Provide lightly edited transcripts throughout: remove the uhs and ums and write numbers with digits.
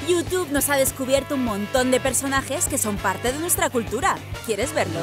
YouTube nos ha descubierto un montón de personajes que son parte de nuestra cultura. ¿Quieres verlo?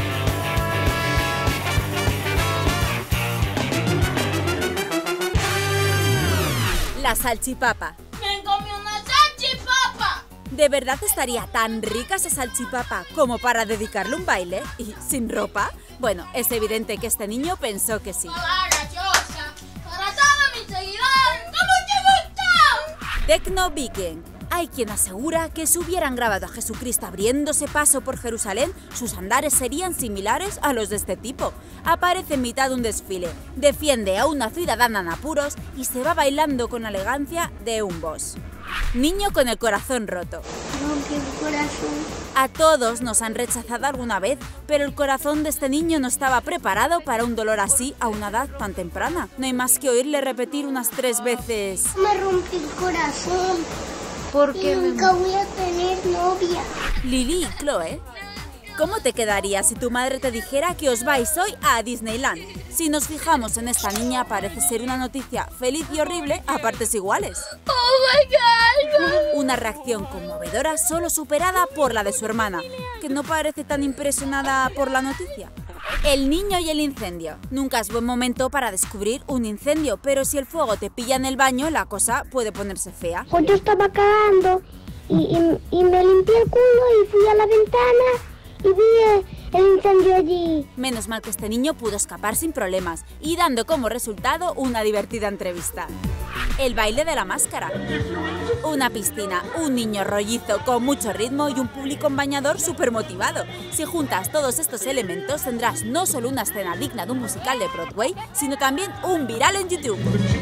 La salchipapa. ¡Me comí una salchipapa! ¿De verdad estaría tan rica esa salchipapa como para dedicarle un baile? ¿Y sin ropa? Bueno, es evidente que este niño pensó que sí. ¡Hola, graciosa! ¡Para todos mis seguidores! ¿Cómo te gusta? Tecno Viking. Hay quien asegura que si hubieran grabado a Jesucristo abriéndose paso por Jerusalén, sus andares serían similares a los de este tipo. Aparece en mitad de un desfile, defiende a una ciudadana en apuros y se va bailando con elegancia de un boss. Niño con el corazón roto. Rompe el corazón. A todos nos han rechazado alguna vez, pero el corazón de este niño no estaba preparado para un dolor así a una edad tan temprana. No hay más que oírle repetir unas 3 veces. Me rompe el corazón. Porque nunca voy a tener novia. Lili y Chloe, ¿cómo te quedaría si tu madre te dijera que os vais hoy a Disneyland? Si nos fijamos en esta niña, parece ser una noticia feliz y horrible a partes iguales. ¡Oh, my God! Una reacción conmovedora solo superada por la de su hermana, que no parece tan impresionada por la noticia. El niño y el incendio. Nunca es buen momento para descubrir un incendio, pero si el fuego te pilla en el baño, la cosa puede ponerse fea. Pues yo estaba cagando y me limpié el culo y fui a la ventana y vi el incendio allí. Menos mal que este niño pudo escapar sin problemas y dando como resultado una divertida entrevista. El baile de la máscara. Una piscina, un niño rollizo con mucho ritmo y un público en bañador súper motivado. Si juntas todos estos elementos tendrás no solo una escena digna de un musical de Broadway, sino también un viral en YouTube.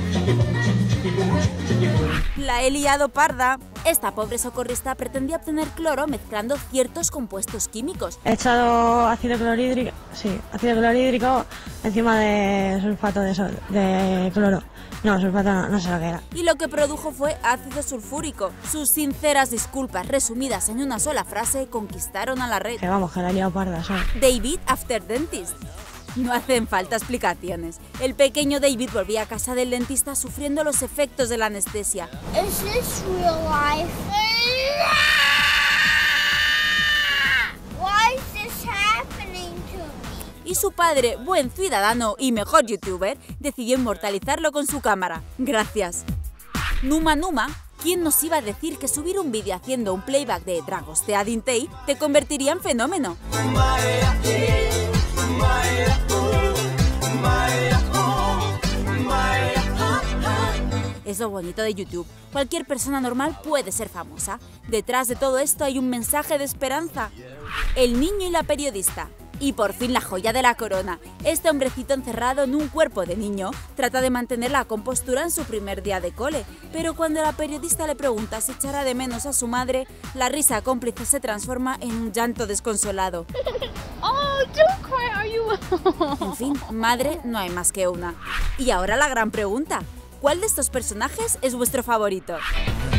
La he liado parda. Esta pobre socorrista pretendía obtener cloro mezclando ciertos compuestos químicos. He echado ácido clorhídrico, encima de sulfato de cloro. No, sulfato no sé lo que era. Y lo que produjo fue ácido sulfúrico. Sus sinceras disculpas resumidas en una sola frase conquistaron a la red. Que vamos, que la he liado parda, ¿sabes? David After Dentist. No hacen falta explicaciones. El pequeño David volvía a casa del dentista sufriendo los efectos de la anestesia. Is this real life? Why is this happening to me? Y su padre, buen ciudadano y mejor youtuber, decidió inmortalizarlo con su cámara. Gracias. Numa Numa, ¿quién nos iba a decir que subir un vídeo haciendo un playback de Dragostea Dintei te convertiría en fenómeno? Es lo bonito de YouTube. Cualquier persona normal puede ser famosa. Detrás de todo esto hay un mensaje de esperanza. El niño y la periodista. Y por fin la joya de la corona. Este hombrecito encerrado en un cuerpo de niño trata de mantener la compostura en su primer día de cole. Pero cuando la periodista le pregunta si echará de menos a su madre, la risa cómplice se transforma en un llanto desconsolado. Oh, don't cry, are you? En fin, madre no hay más que una. Y ahora la gran pregunta. ¿Cuál de estos personajes es vuestro favorito?